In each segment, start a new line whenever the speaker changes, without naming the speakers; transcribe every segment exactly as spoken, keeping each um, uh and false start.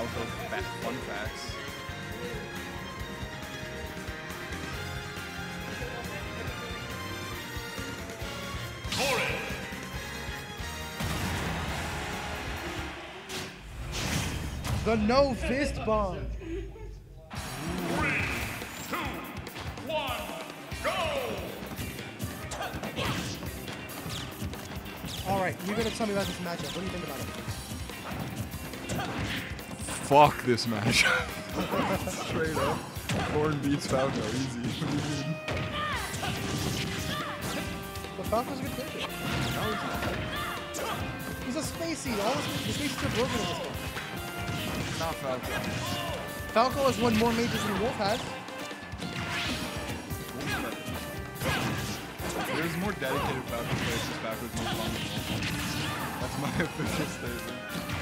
Falco fun facts.
The no fist bomb.
Three, two, one, go!
All right, you're gonna tell me about this matchup. What do you think about it?
Fuck this match. Straight up. Corn beats Falco, easy.
But Falco's a good character.
No, he's not.
He's a spacey. All the spaces are broken in this game.
Not Falco.
Falco has won more majors than Wolf has.
There's more dedicated Falco players, just Falco's more fun. That's my official statement.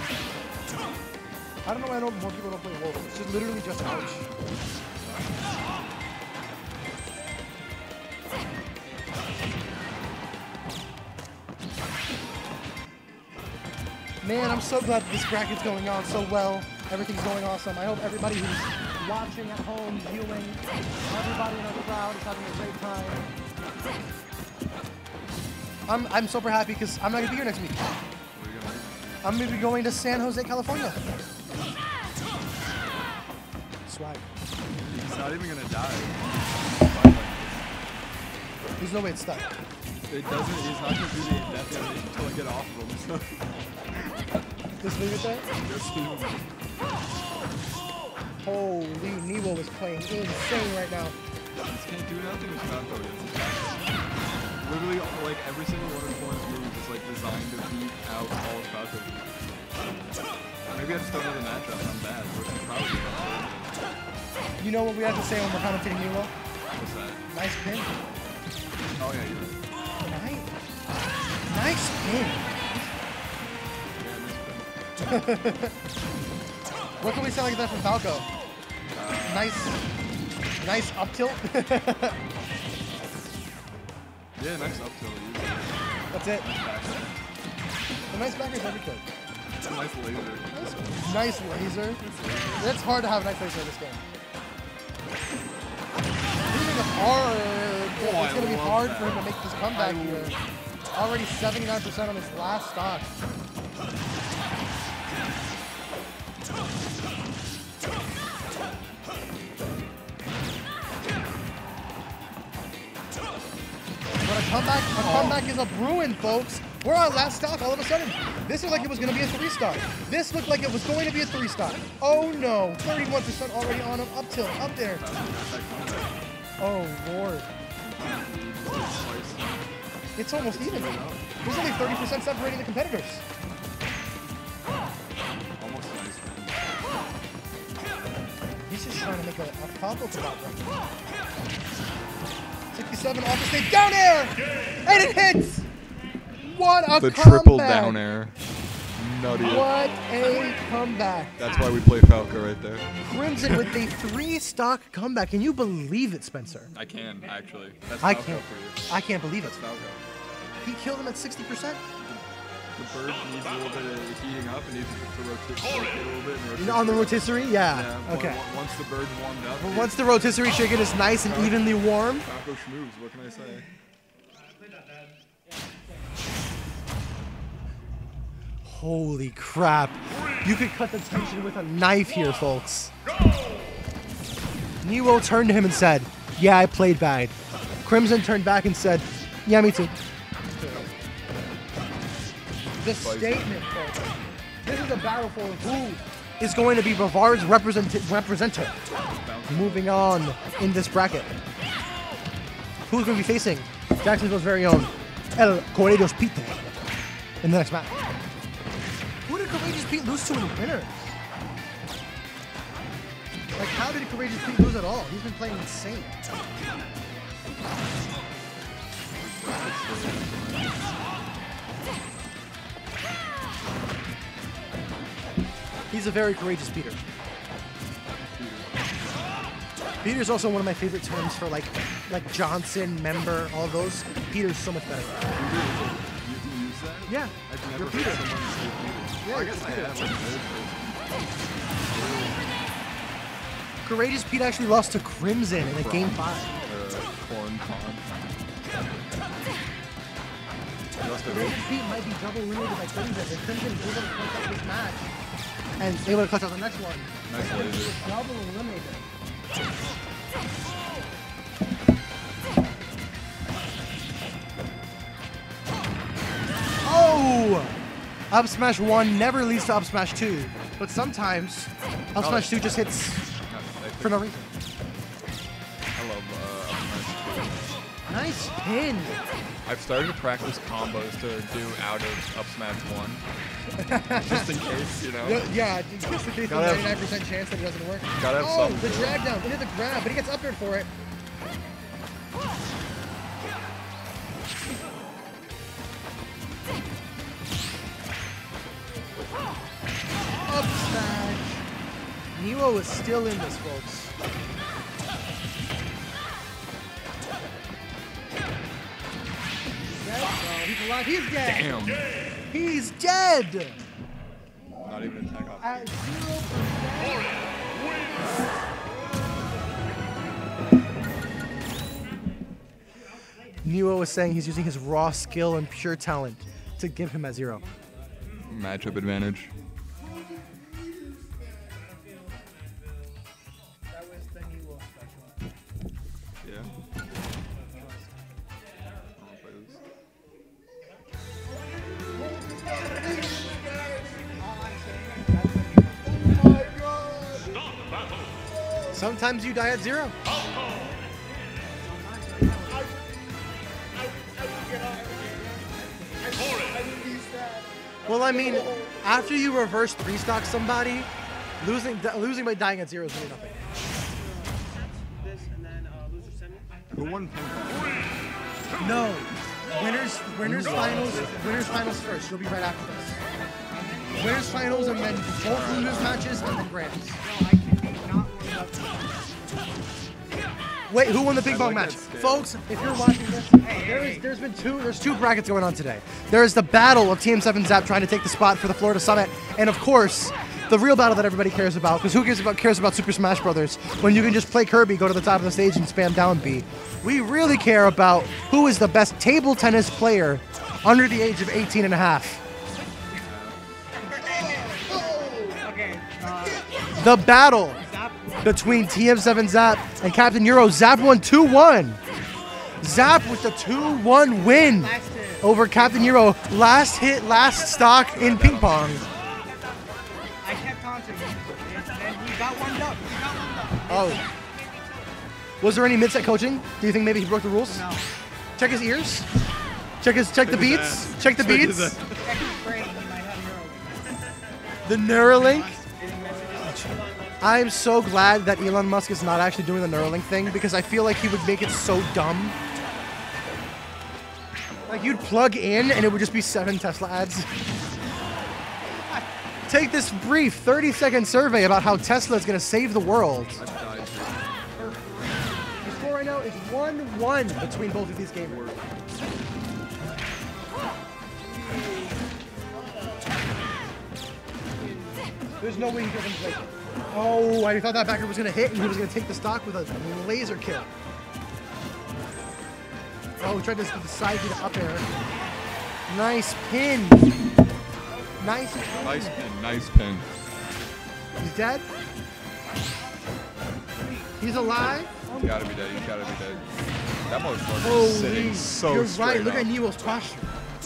I don't know why I know more people don't play Wolf. It's just literally just ouch. Man, I'm so glad this bracket's going on so well. Everything's going awesome. I hope everybody who's watching at home, viewing, everybody in the crowd is having a great time. I'm, I'm super happy because I'm not going to be here next week. I'm going to be going to San Jose, California. Swag.
He's not even gonna die.
There's no way it's stuck.
It doesn't, he's not gonna do the indefinite until I get off of him, so.
Just leave it there?
Just leave him.
Holy, Newo is playing insane right now.
This can't do nothing with Falco. Literally, like, every single one of Corn's moves is, like, designed to beat out all of Falco's moves. Maybe I just don't know the matchup. I'm bad, which is probably not.
You know what we have to say when we're commentating Newo?
What's that?
Nice pin.
Oh, yeah, you're right.
Nice. Nice pin.
Yeah, nice pin.
What can we say like that from Falco?
Uh,
Nice, nice up tilt.
Yeah, nice up tilt.
That's it.
Nice back there.
A nice backer is everything.
It's a nice laser.
Nice, nice laser. It's hard to have a nice laser in this game. This is hard.
Oh,
It's going to be
I love
hard
that.
for him to make this comeback
I
here. Already seventy-nine percent on his last stock. But a comeback, a comeback is a Bruin, folks. We're on last stock all of a sudden. This looked like it was going to be a three-star. This looked like it was going to be a three-star. Oh no, thirty-one percent already on him. Up tilt, up there. Oh Lord. It's almost even. There's only thirty percent separating the competitors.
Almost nice, man.
He's just trying to make a, a Falco comeback. sixty-seven off the stage, down air! And it hits! What a
The
comeback!
triple down air. Nutty.
What a comeback.
That's why we play Falco right there.
Crimson with a three-stock comeback. Can you believe it, Spencer?
I can, actually. That's
I
Falco
can't.
for you.
I can't believe it.
That's Falco.
He killed him at sixty percent.
The bird needs a little bit of heating up and needs to rotate, rotate a little bit. And rotate
On the rotisserie? Yeah.
Yeah,
Okay.
on- Once the bird's warmed up.
But once the rotisserie chicken is nice and evenly warm,
Falco schmooze, what can I say?
holy crap. You could cut the tension with a knife here, folks. Newo turned to him and said, yeah, I played bad. Crimson turned back and said, yeah, me too. The statement, folks. This is a battle for who is going to be Brevard's represent representative. Moving on in this bracket. Who's going to be facing Jacksonville's very own El Courageous Pete in the next match? Who did Courageous Pete lose to in the winners? Like, how did Courageous Pete lose at all? He's been playing insane. He's a very courageous Peter. Peter's also one of my favorite terms for like, like Johnson, member, all those. Peter's so much better.
You can use that?
Yeah,
I've never
you're
heard
Peter.
someone say Peter.
Yeah,
I
you're
guess I
Peter.
have. I've heard it.
Courageous Pete actually lost to Crimson in a game five.
Uh, corn pond. He lost to who?
Courageous Pete might be double eliminated by Crimson. If Crimson is able to clutch out this match and able to clutch out the next one,
Nice
Crimson
laser.
is double eliminated. Oh! Up smash one never leads to up smash two, but sometimes up
Oh.
smash two just hits for no reason.
I love uh, up smash
Nice pin.
two. I've started to practice combos to do out of up smash one. Just in case, you know.
Yeah, just in case
Gotta have-
ninety-nine percent chance that it doesn't work.
Gotta have
oh,
something.
the drag down into the grab, but he gets up there for it. Up smash. Neo is still in this, folks. Dead? No, he's alive. He's dead.
Damn.
He's dead.
Not even attack off.
At zero percent. Neo was saying he's using his raw skill and pure talent to give him at zero.
Matchup advantage.
That was the Neo special.
Yeah.
Sometimes you die at zero. Well, I mean, after you reverse three stock somebody, losing losing by dying at zero is really nothing.
This and then uh, loser semi.
Who won ping pong?
No, winners winners finals winners finals first. You'll be right after this. Winners finals and then both losers matches and then grands. Wait, who won the ping
I
pong
like
match?
that scale.
Folks, if you're watching this, there is, there's been two, there's two brackets going on today. There is the battle of T M seven Zap trying to take the spot for the Florida Summit, and of course, the real battle that everybody cares about, because who cares about cares about Super Smash Brothers when you can just play Kirby, go to the top of the stage, and spam down B. We really care about who is the best table tennis player under the age of eighteen and a half.
Okay. Uh,
The battle
Zap.
between T M seven Zap and Captain Euro. Zap won two one. Zap with the two one win
Last hit.
over Captain Euro. Last hit, last stock in ping pong.
I kept taunting him. And then he got warmed up. He got warmed up.
Oh. Was there any mid-set coaching? Do you think maybe he broke the rules?
No.
Check his ears. Check his check the
his
beats.
ass.
Check the
Check his
beats.
ass.
Check his brain. He might have Neuralink.
The Neuralink.
Getting messages.
I'm so glad that Elon Musk is not actually doing the Neuralink thing because I feel like he would make it so dumb. Like you'd plug in and it would just be seven Tesla ads. Take this brief thirty second survey about how Tesla is going to save the world.
I died.
The score right now is one one between both of these gamers. There's no way he doesn't play it. Oh, I thought that backer was going to hit and he was going to take the stock with a laser kill. Oh, he tried to the side beat up air. Nice pin. Nice pin.
Nice pin. Nice pin.
He's dead. He's alive.
You gotta be dead. You gotta be dead. That motherfucker
Holy,
is sitting so
you're
straight
right. Look
up.
at Neo's posture.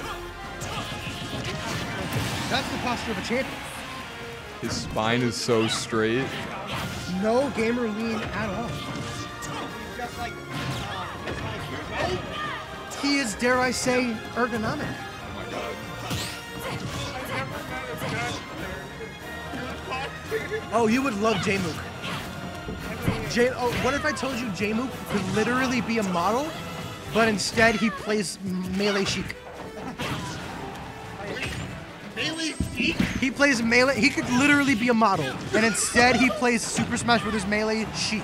That's the posture of a champion.
His spine is so straight.
No gamer lean at all.
He's just like. Uh, just like
He is, dare I say, ergonomic.
Oh my god.
Oh, you would love J-Mook. J oh, what if I told you J-Mook could literally be a model, but instead he plays Melee Sheik?
Melee Sheik?
He plays Melee, he could literally be a model, and instead he plays Super Smash Bros. Melee Sheik.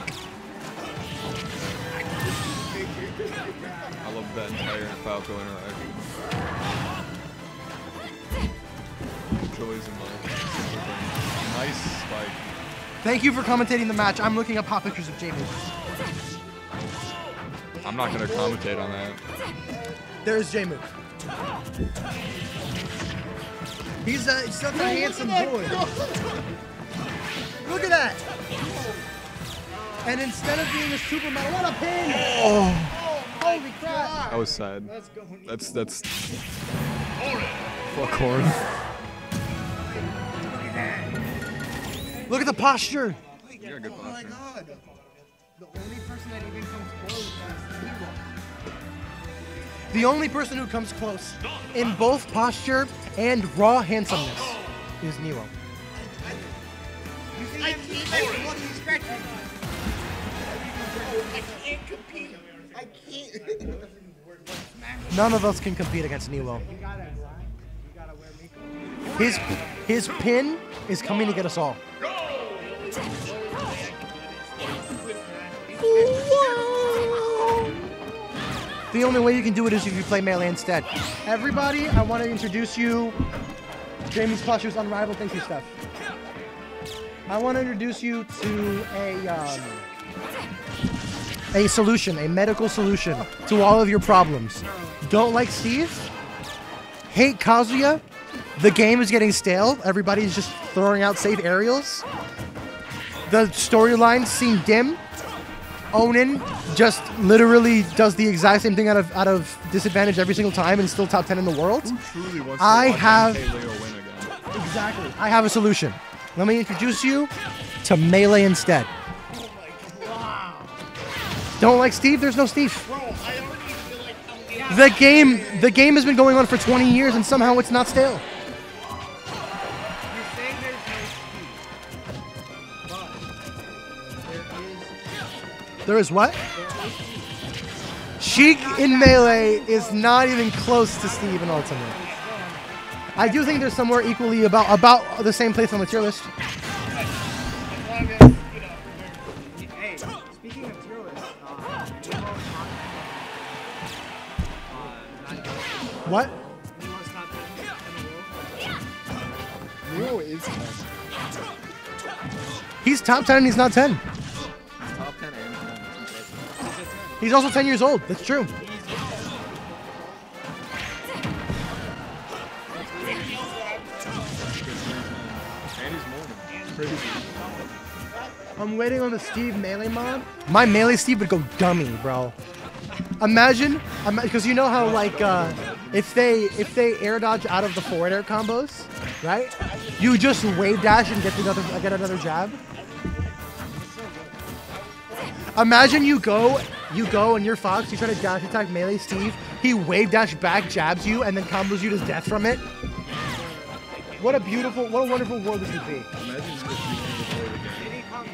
I love that entire Falco interaction. Joey's in love. Nice spike.
Thank you for commentating the match. I'm looking up hot pictures of Jamie.
I'm not gonna commentate on that.
There's J-Mook. He's a, he's such a handsome boy. Look at that. And instead of being a supermodel, what a pin! Oh, holy crap!
That was sad.
Let's go.
That's that's. Fuck Horn.
Look at the posture.
You got good
Oh my
posture.
god. The only person that even comes close is Hero.
The only person who comes close in both posture and raw handsomeness is Nero.
You see him? He's what he's scratching.
I can't compete. I can't.
None of us can compete against Nero.
You gotta grind. You gotta wear makeup.
His his pin is coming to get us all. The only way you can do it is if you play Melee instead. Everybody, I want to introduce you. Jamie's posture is unrivaled. Thank you, Steph. I want to introduce you to a um, a solution, a medical solution to all of your problems. Don't like Steve? Hate Kazuya? The game is getting stale. Everybody's just throwing out safe aerials. The storylines seem dim. Onin just literally does the exact same thing out of out of disadvantage every single time and still top ten in the world.
Who truly wants
I
to watch
have-
M K Leo win again?
Exactly. I have a solution. Let me introduce you to Melee instead. Don't like Steve? There's no Steve.
Bro, I already feel like I'm getting
The game, the game has been going on for twenty years and somehow it's not stale.
You're saying there's no speed. But there is
There is what? Sheik in Melee is not even close to Steve in Ultimate. I do think there's somewhere equally about about the same place on the tier list.
Hey, speaking of tier list, uh, Nemo's not, uh, not
What?
Nemo's not in the world.
Leo is
He's top ten and he's not ten.
top ten and ten. That's impressive.
He's also ten years old. That's true.
And he's more than crazy.
I'm waiting on the Steve Melee mod. My Melee Steve would go dummy, bro. Imagine, because you know how like uh, if they if they air dodge out of the forward air combos, right? You just wave dash and get another get another jab. Imagine you go you go and you're Fox. You try to dash attack Melee Steve. He wave dash back, jabs you, and then combos you to death from it. What a beautiful, what a wonderful world this would be.
Imagine if you can play the game.
Diddy Kong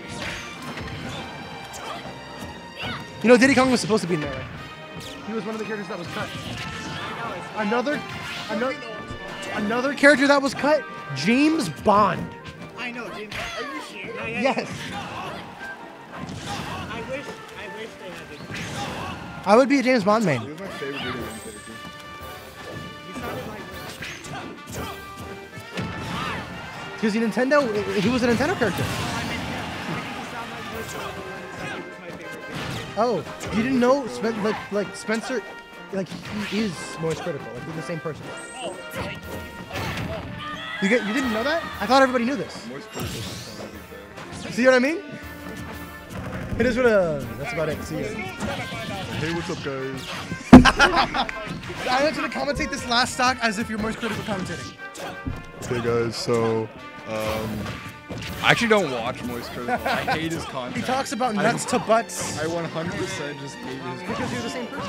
was
You know, Diddy Kong was supposed to be in Melee. He was one of the characters that was cut. Another, another, another character that was cut, James Bond.
I know, James.
Are you serious?
Yeah, yeah,
Yes,
I wish, I wish they had this.
I would be a James Bond
He
main.
was my favorite video game character.
You sounded like
Because Nintendo, he was a Nintendo character.
I meant, yeah, making you sound like this. uh, That he was my favorite video.
Oh, you didn't know, Spen- like, like Spencer, like he is Moist Critical, like they're the same person. You get, you didn't know that? I thought everybody knew this.
Moist Critical is fun, to be fair.
See what I mean? It is what uh, that's about it. See ya.
Hey, what's up, guys?
I want you to commentate this last stock as if you're Moist Critical commentating.
Hey, guys. So, um, I actually don't watch Moist Critical. I hate his content.
He talks about
I-
nuts to butts
I one hundred percent just hate his.
because you're the same person.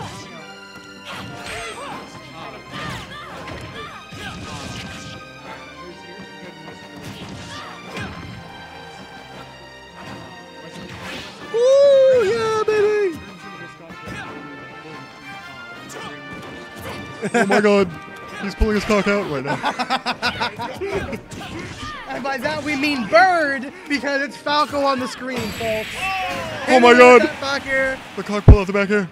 Ooh, yeah, baby!
Oh my God, he's pulling his cock out right now.
And by that we mean bird because it's Falco on the screen, folks.
Oh my
Hit it with
God.
that Back here.
The cock pull out the back here.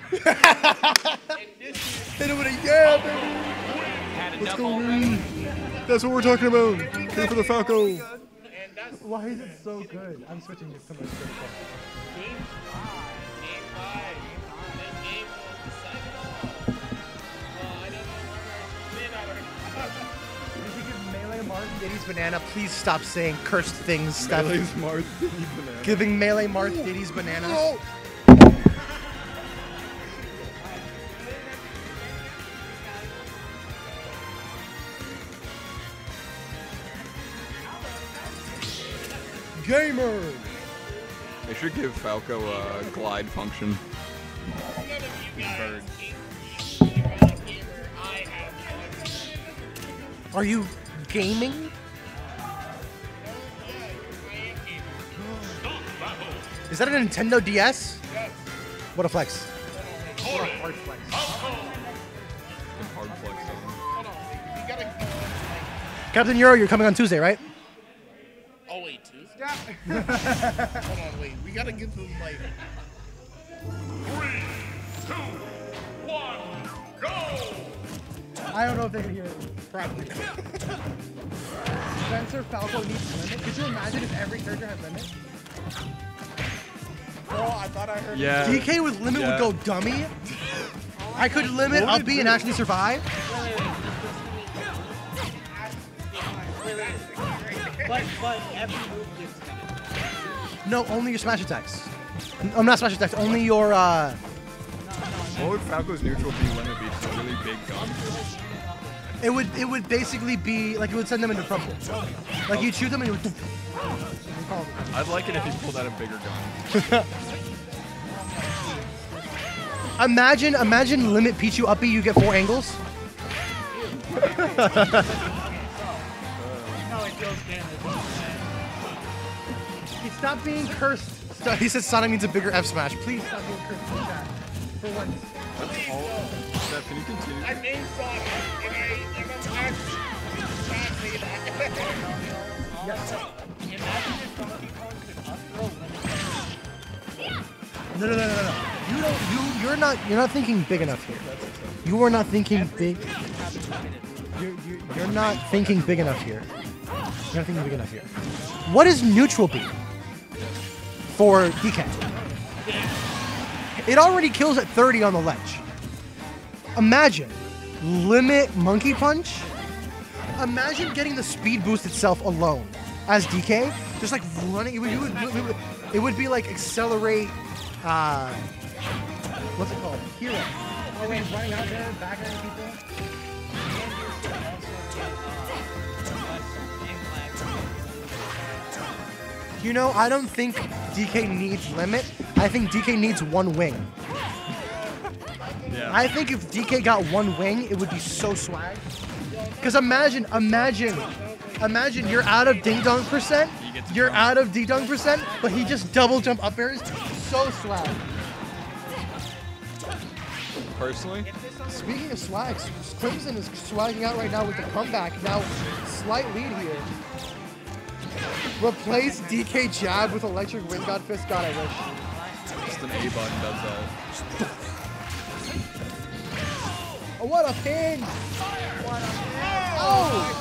Hit it with a yeah, baby.
Let's go, Reed. That's what we're talking about. Here for the Falco.
That's
Why is it so good? I'm switching to my script.
game five. Game five. That game was decided on. Well, I don't know where I
If you give Melee Martin Diddy's banana, please stop saying cursed things, Steph.
Melee's Mars Diddy banana.
Giving Melee Martin Diddy's banana.
No.
Gamer!
They should give Falco a glide function.
None of you guys
Bird.
think you're not a gamer. I have.
Are you gaming? Is that a Nintendo D S? What a flex. What a hard flex.
Some hard flex on.
Hold on. You gotta go. Like,
Captain Euro, you're coming on Tuesday, right?
oh wait, Tuesday. Hold on, wait. We gotta get them like.
Three, two, one, go!
I don't know if they can hear it.
Probably.
Spencer Falco needs limit. Could you imagine if every character had limit?
Bro, I thought I heard.
Yeah.
D K with limit
Yeah.
would go dummy. I could limit
What would
up
it
B and
do?
actually survive.
But but every move gets limit.
No, only your smash attacks. I'm not smash attacks. Only your. uh...
What would Falco's neutral B limit be? Just a really big gun.
It would. It would basically be like it would send them into trouble. Like you'd shoot them and it would.
I'd like it if you pulled out a bigger gun.
Imagine, imagine limit Pichu up B. You get four angles.
No, it deals damage.
He stopped being cursed. Stop- He said Sonic needs a bigger F smash. Please stop being cursed in chat. For once.
That's all. Steph, can you continue?
I named Sonic, and I, and I'm actually not say that.
Imagine if Donkey Kong could up throw limit.
No, no, no, no, no. You don't. You. You're not. You're not thinking big enough here. You are not thinking big. You're, you're, you're not thinking big enough here. You're not thinking big enough here. What is neutral B for D K? It already kills at thirty on the ledge. Imagine limit monkey punch. Imagine getting the speed boost itself alone as D K, just like running. It would, it would, it would, it would be like accelerate. Uh, what's it called? Hero. Oh wait, running out there, backhanding people. You know, I don't think D K needs limit. I think D K needs one wing.
Yeah.
I think if D K got one wing, it would be so swag. Because imagine, imagine, imagine you're out of ding dong percent,
You get to
you're
jump.
out of ding dong percent, but he just double jump up airs. So swag.
Personally,
Speaking of swags, Crimson is swagging out right now with the comeback. Now, slight lead here. Replace D K jab with electric wind god fist. God, I wish.
just an A button does that.
Oh, what a pin! Oh!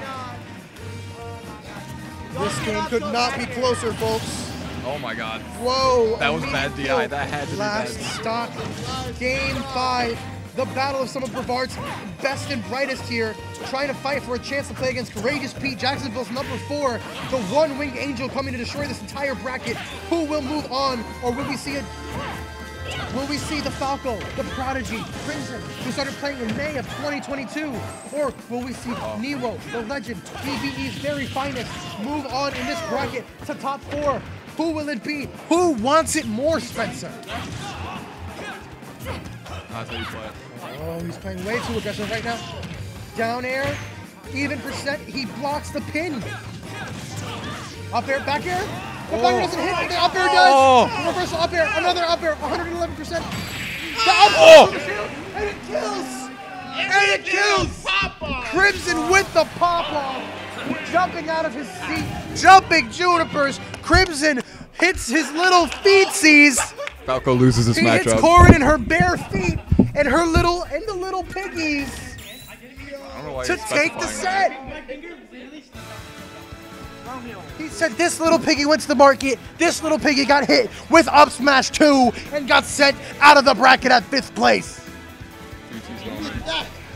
This game could not be closer, folks.
Oh my god.
Whoa!
That was
immediate
bad D I. That had to be
last
bad.
stock. Game five. The battle of some of Brevard's best and brightest here, trying to fight for a chance to play against Courageous Pete, Jacksonville's number four, the one-winged angel coming to destroy this entire bracket. Who will move on, or will we see it? Will we see the Falco, the Prodigy, Crimson, who started playing in May of twenty twenty-two? Or will we see Nero, the legend, B B E's very finest, move on in this bracket to top four? Who will it be? Who wants it more, Spencer?
That's how you play it.
Oh, he's playing way too aggressive right now. Down air, even percent, he blocks the pin. Up air, back air. The back air doesn't hit, but the up air does.
Oh.
Reversal up air, another up air, one hundred eleven percent. The up
Oh.
air, and it kills. And it kills. Crimson with the pop-off. Jumping out of his seat, jumping Junipers. Crimson hits his little feetsies.
Falco loses this
He hits
matchup.
Corin in her bare feet and her little and the little piggies
I don't know why
to
you're
take the
specifying
set.
that.
He said this little piggy went to the market. This little piggy got hit with up smash two and got sent out of the bracket at fifth place.
G T's going.